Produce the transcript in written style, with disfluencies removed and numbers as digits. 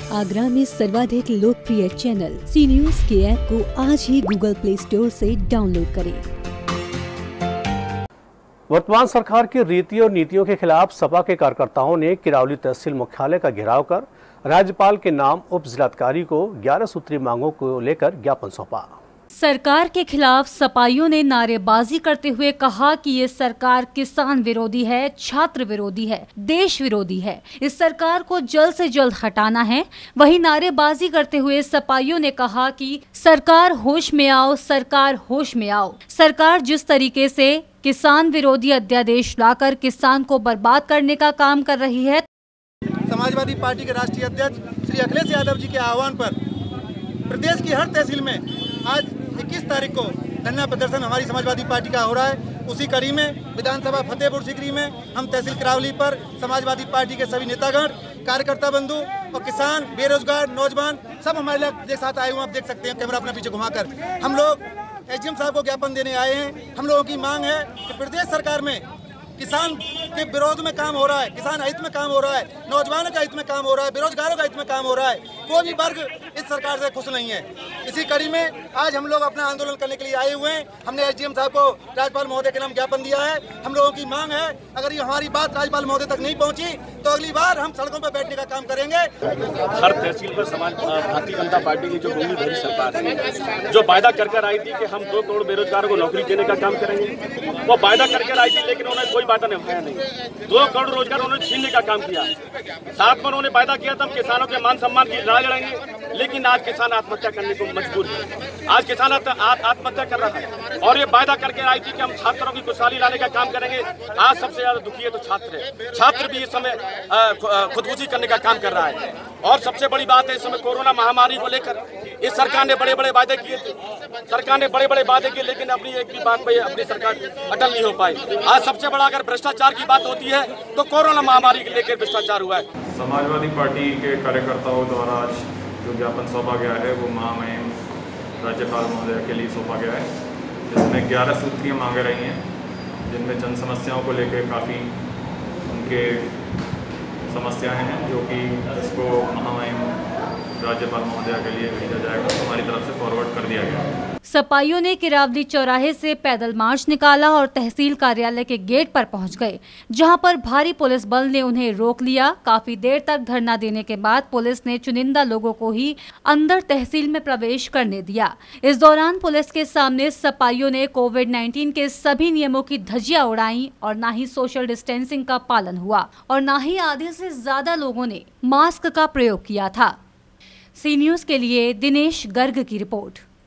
आगरा में सर्वाधिक लोकप्रिय चैनल सी न्यूज के ऐप को आज ही गूगल प्ले स्टोर से डाउनलोड करें। वर्तमान सरकार की रीति और नीतियों के खिलाफ सपा के कार्यकर्ताओं ने किरावली तहसील मुख्यालय का घेराव कर राज्यपाल के नाम उप जिलाधिकारी को 11 सूत्रीय मांगों को लेकर ज्ञापन सौंपा। सरकार के खिलाफ सपाइयों ने नारेबाजी करते हुए कहा कि ये सरकार किसान विरोधी है, छात्र विरोधी है, देश विरोधी है। इस सरकार को जल्द से जल्द हटाना है। वहीं नारेबाजी करते हुए सपाइयों ने कहा कि सरकार होश में आओ, सरकार होश में आओ। सरकार जिस तरीके से किसान विरोधी अध्यादेश लाकर किसान को बर्बाद करने का काम कर रही है। समाजवादी पार्टी के राष्ट्रीय अध्यक्ष श्री अखिलेश यादव जी के आह्वान पर प्रदेश की हर तहसील में आज 21 तारीख को धरना प्रदर्शन हमारी समाजवादी पार्टी का हो रहा है। उसी कड़ी में विधानसभा फतेहपुर सीकरी में हम तहसील किरावली पर समाजवादी पार्टी के सभी नेतागण, कार्यकर्ता बंधु और किसान, बेरोजगार, नौजवान सब हमारे लिए साथ आए हुए। आप देख सकते हैं कैमरा अपना पीछे घुमाकर। हम लोग एसडीएम साहब को ज्ञापन देने आए हैं। हम लोगों की मांग है कि प्रदेश सरकार में किसान के विरोध में काम हो रहा है, किसान हित में काम हो रहा है, नौजवानों का हित में काम हो रहा है, बेरोजगारों का हित में काम हो रहा है। कोई भी वर्ग इस सरकार से खुश नहीं है। इसी कड़ी में आज हम लोग अपना आंदोलन करने के लिए आए हुए हैं। हमने एसडीएम साहब को राज्यपाल महोदय के नाम ज्ञापन दिया है। हम लोगों की मांग है, अगर ये हमारी बात राज्यपाल महोदय तक नहीं पहुंची तो अगली बार हम सड़कों पर बैठने का काम करेंगे। हर तहसील पर भारतीय जनता पार्टी की जो भूमि भरी सरकार है, जो वायदा कर आई थी कि हम 2 करोड़ बेरोजगारों को नौकरी देने का काम करेंगे, वो वायदा कर आई थी, लेकिन उन्होंने कोई वादा निभाया नहीं। 2 करोड़ रोजगार उन्होंने छीनने का काम किया। साथ में उन्होंने वायदा किया था हम किसानों के मान सम्मान की लड़ाई लड़ेंगे, लेकिन आज किसान आत्महत्या करने को मजबूर है। आज किसान आत्महत्या कर रहा है और ये वायदा करके आई थी कि हम छात्रों की खुशहाली लाने का काम करेंगे। आज सबसे ज्यादा दुखी है तो छात्र है। छात्र भी इस समय खुदकुशी करने का काम कर रहा है। और सबसे बड़ी बात है, इस समय कोरोना महामारी को लेकर इस सरकार ने बड़े बड़े वादे किए थे। सरकार ने बड़े बड़े वादे किए, लेकिन अपनी एक भी बात पे अपनी सरकार अटल नहीं हो पाई। आज सबसे बड़ा अगर भ्रष्टाचार की बात होती है तो कोरोना महामारी के लेकर भ्रष्टाचार हुआ है। समाजवादी पार्टी के कार्यकर्ताओं द्वारा आज जो ज्ञापन सौंपा गया है वो महामहिम राज्यपाल महोदय के लिए सौंपा गया है, जिसमें 11 सूत्रीय मांगे रही हैं, जिनमें जन समस्याओं को लेकर काफ़ी उनके समस्याएं हैं, जो कि जिसको महामहिम राज्यपाल महोदय के लिए भेजा जाएगा, तो हमारी तरफ से फॉरवर्ड कर दिया गया। सपाइयों ने किरावली चौराहे से पैदल मार्च निकाला और तहसील कार्यालय के गेट पर पहुंच गए, जहां पर भारी पुलिस बल ने उन्हें रोक लिया। काफी देर तक धरना देने के बाद पुलिस ने चुनिंदा लोगों को ही अंदर तहसील में प्रवेश करने दिया। इस दौरान पुलिस के सामने सपाइयों ने कोविड-19 के सभी नियमों की धज्जियां उड़ाई और न ही सोशल डिस्टेंसिंग का पालन हुआ और न ही आधे से ज्यादा लोगों ने मास्क का प्रयोग किया था। सी न्यूज के लिए दिनेश गर्ग की रिपोर्ट।